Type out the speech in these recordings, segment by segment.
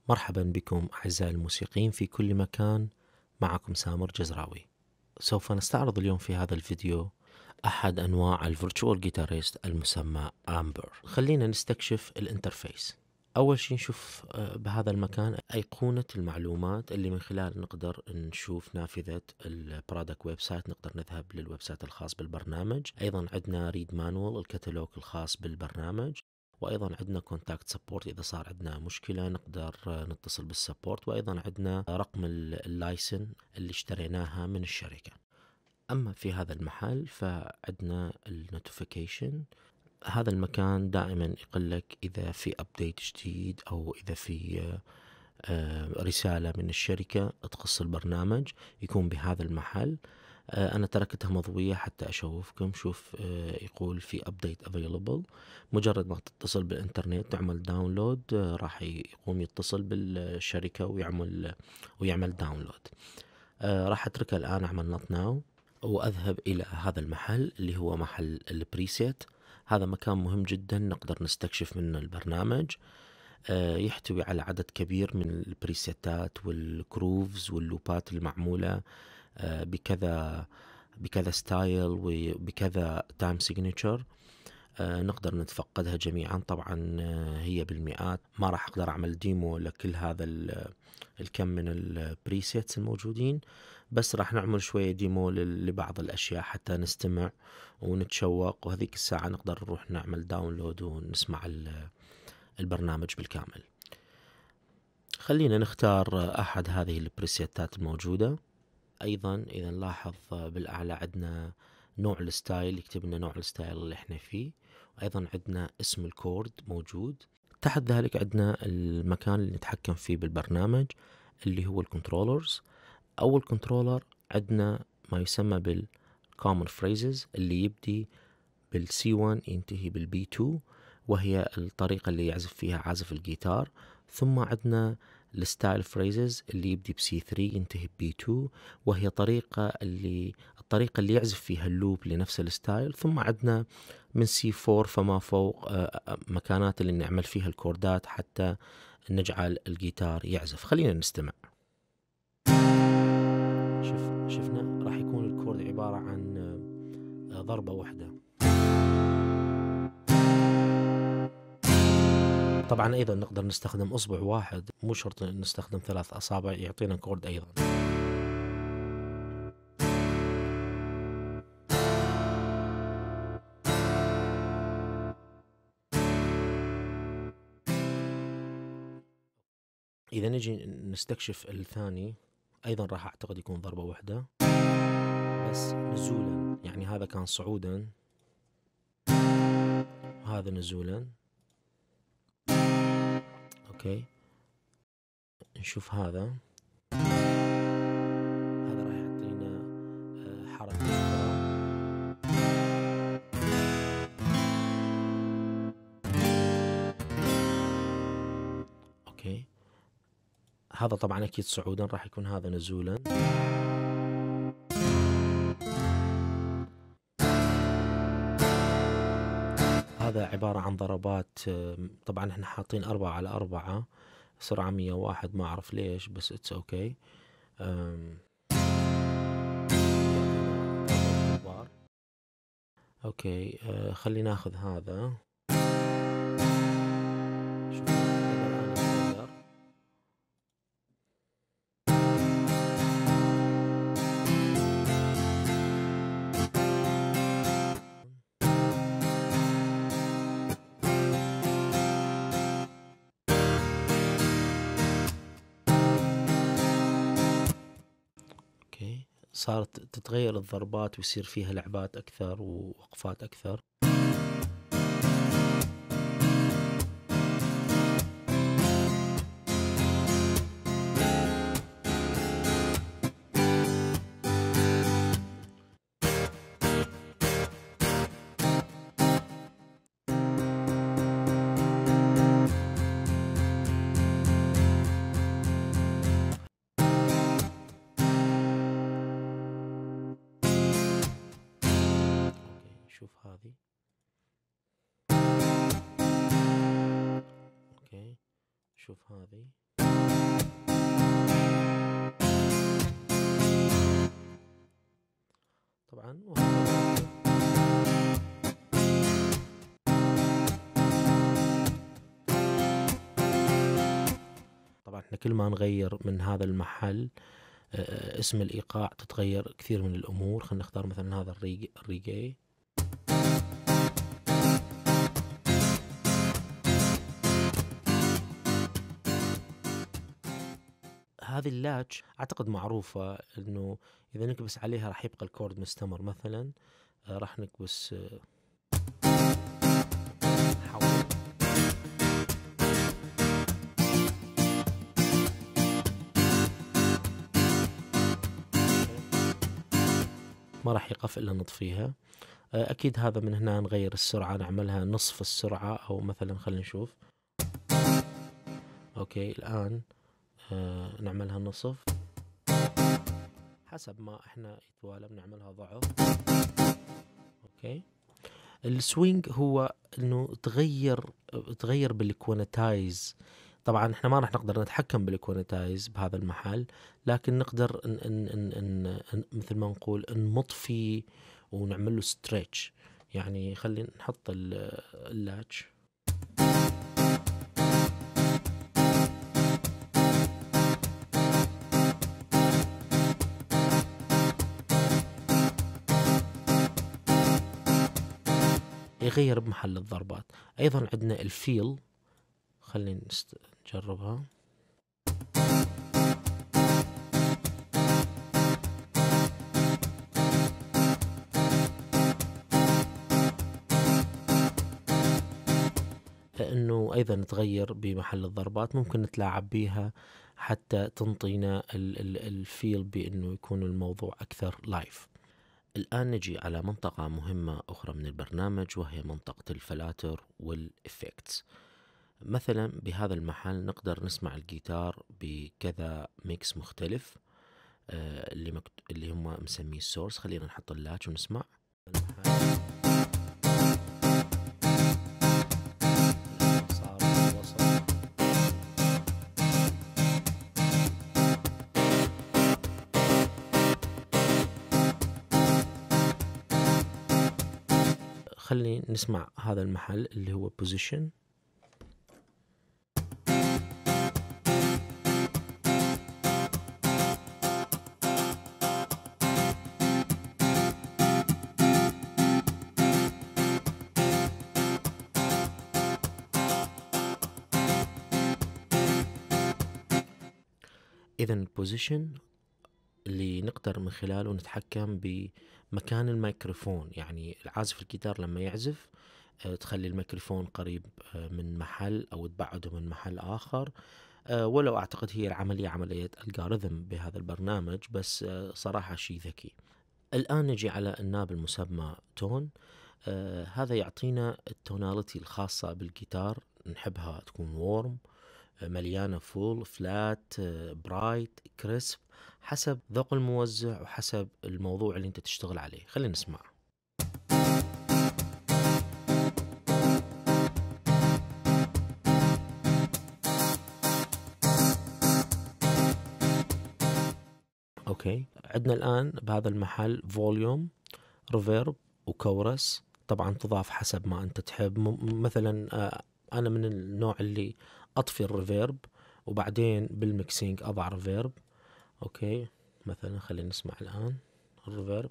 مرحبا بكم أعزائي الموسيقيين في كل مكان. معكم سامر جزراوي. سوف نستعرض اليوم في هذا الفيديو أحد أنواع الفيرتشوال جيتاريست المسمى أمبر. خلينا نستكشف الانترفيس. أول شيء نشوف بهذا المكان أيقونة المعلومات اللي من خلال نقدر نشوف نافذة البرودكت ويب سايت، نقدر نذهب للويب سايت الخاص بالبرنامج. أيضا عندنا ريد مانوال الكتالوج الخاص بالبرنامج، وايضا عندنا كونتاكت سبورت، اذا صار عندنا مشكله نقدر نتصل بالسبورت، وايضا عندنا رقم اللايسن اللي اشتريناها من الشركه. اما في هذا المحل فعندنا النوتيفيكيشن. هذا المكان دائما يقول لك اذا في ابديت جديد او اذا في رساله من الشركه تخص البرنامج يكون بهذا المحل. أنا تركتها مضوية حتى أشوفكم. شوف يقول في update available. مجرد ما تتصل بالإنترنت تعمل داونلود راح يقوم يتصل بالشركة ويعمل داونلود. راح أتركها الآن، أعمل not now وأذهب إلى هذا المحل اللي هو محل البريسيت. هذا مكان مهم جدا نقدر نستكشف منه البرنامج. يحتوي على عدد كبير من البريسيتات والكروفز واللوبات المعمولة بكذا ستايل وبكذا تايم سيجنتشر. نقدر نتفقدها جميعا. طبعا هي بالمئات، ما راح اقدر اعمل ديمو لكل هذا الكم من البريسيتس الموجودين، بس راح نعمل شوية ديمو لبعض الاشياء حتى نستمع ونتشوق، وهذيك الساعة نقدر نروح نعمل داونلود ونسمع البرنامج بالكامل. خلينا نختار احد هذه البريسيتات الموجودة. ايضا اذا نلاحظ بالاعلى عندنا نوع الستايل، يكتب لنا نوع الستايل اللي احنا فيه. ايضا عندنا اسم الكورد موجود. تحت ذلك عندنا المكان اللي نتحكم فيه بالبرنامج اللي هو الكنترولرز. اول كنترولر عندنا ما يسمى بالكومن فريزز اللي يبدي بالسي 1 ينتهي بالبي 2، وهي الطريقة اللي يعزف فيها عازف الجيتار. ثم عندنا الستايل فريزز اللي يبدي بسي 3 ينتهي ببي 2، وهي الطريقة اللي يعزف فيها اللوب لنفس الستايل. ثم عندنا من سي 4 فما فوق مكانات اللي نعمل فيها الكوردات حتى نجعل الجيتار يعزف. خلينا نستمع. شفنا راح يكون الكورد عبارة عن ضربة واحدة. طبعا ايضا نقدر نستخدم اصبع واحد، مو شرط نستخدم 3 اصابع، يعطينا كورد ايضا. اذا نجي نستكشف الثاني، ايضا راح اعتقد يكون ضربة واحدة بس نزولا، يعني هذا كان صعودا وهذا نزولا. اوكي نشوف هذا راح يعطينا حركة أخرى. اوكي هذا طبعا اكيد صعودا، راح يكون هذا نزولا. هذا عبارة عن ضربات. طبعا احنا حاطين 4/4 سرعة 101، ما اعرف ليش بس اتس اوكي. اوكي خلينا ناخذ هذا. شوف الان يتغير. اوكي صارت تتغير الضربات ويصير فيها لعبات اكثر ووقفات اكثر. شوف هذه. اوكي شوف هذه. طبعا. طبعا احنا كل ما نغير من هذا المحل اسم الإيقاع تتغير كثير من الأمور. خلينا نختار مثلا هذا الريجي. هذه اللاتش أعتقد معروفة، إنه إذا نكبس عليها راح يبقى الكورد مستمر. مثلا راح نكبس حول، ما راح يقف إلا نطفيها. أكيد هذا من هنا نغير السرعة، نعملها نصف السرعة، أو مثلا خلينا نشوف. أوكي الآن نعملها نصف، حسب ما احنا يتوالى بنعملها ضعف. اوكي. السوينج هو انه تغير بالكوانتايز. طبعا احنا ما راح نقدر نتحكم بالكوانتايز بهذا المحل، لكن نقدر مثل ما نقول نمط فيه ونعمل له ستريتش. يعني خلينا نحط اللاتش. يغير بمحل الضربات. ايضا عندنا الفيل، خلينا نجربها. لانه ايضا تغير بمحل الضربات، ممكن نتلاعب بيها حتى تنطينا الفيل بانه يكون الموضوع اكثر لايف. الآن نجي على منطقة مهمة أخرى من البرنامج، وهي منطقة الفلاتر والإفكتس. مثلا بهذا المحل نقدر نسمع الجيتار بكذا ميكس مختلف اللي هم مسميه السورس. خلينا نحط اللاتش ونسمع خلينا نسمع هذا المحل اللي هو بوزيشن. إذا البوزيشن اللي نقدر من خلاله نتحكم بمكان الميكروفون. يعني العازف الجيتار لما يعزف تخلي الميكروفون قريب من محل أو تبعده من محل آخر. ولو أعتقد هي العملية عملية الجوريثم بهذا البرنامج، بس صراحة شيء ذكي. الآن نجي على الناب المسمى تون. هذا يعطينا التوناليتي الخاصة بالجيتار. نحبها تكون وورم، مليانة، فول، فلات، برايت، كريسب، حسب ذوق الموزع وحسب الموضوع اللي انت تشتغل عليه. خلينا نسمع. اوكي، عندنا الان بهذا المحل فوليوم، ريفيرب، وكورس. طبعا تضاف حسب ما انت تحب. مثلا انا من النوع اللي اطفي الريفيرب وبعدين بالميكسينج اضع ريفيرب. اوكي، مثلا خلينا نسمع الان الريفيرب.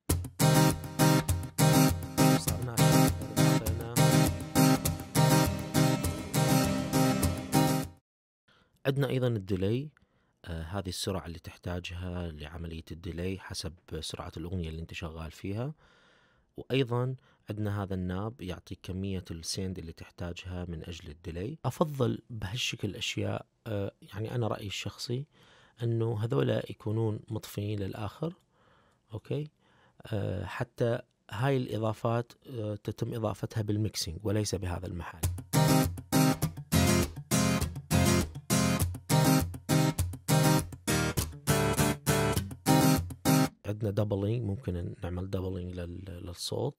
عندنا ايضا الديلي. هذه السرعة اللي تحتاجها لعملية الديلي حسب سرعة الأغنية اللي انت شغال فيها. وأيضا عندنا هذا الناب يعطيك كمية السيند اللي تحتاجها من أجل الديلي. أفضل بهالشكل الأشياء، يعني أنا رأيي الشخصي أنه هذولا يكونون مطفيين للآخر. أوكي، حتى هاي الإضافات تتم إضافتها بالميكسينج وليس بهذا المحل. عندنا دبلينج، ممكن نعمل دبلينج للصوت.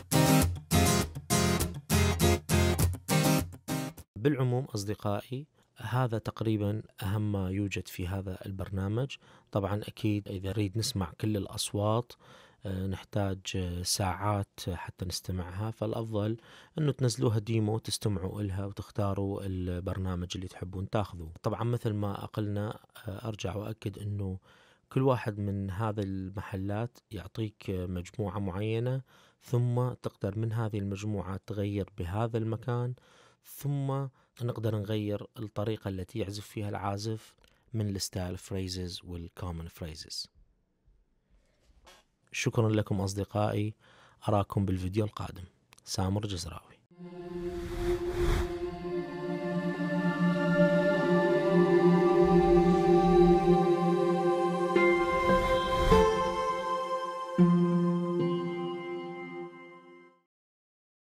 بالعموم أصدقائي، هذا تقريبا أهم ما يوجد في هذا البرنامج. طبعا أكيد إذا نريد نسمع كل الأصوات نحتاج ساعات حتى نستمعها، فالأفضل أنه تنزلوها ديمو تستمعوا إلها وتختاروا البرنامج اللي تحبون تاخذوه. طبعا مثل ما أقلنا أرجع وأكد أنه كل واحد من هذه المحلات يعطيك مجموعة معينة، ثم تقدر من هذه المجموعة تغير بهذا المكان، ثم نقدر نغير الطريقة التي يعزف فيها العازف من الستايل فريزز والكومن فريزز. شكرا لكم أصدقائي، أراكم بالفيديو القادم. سامر جزراوي.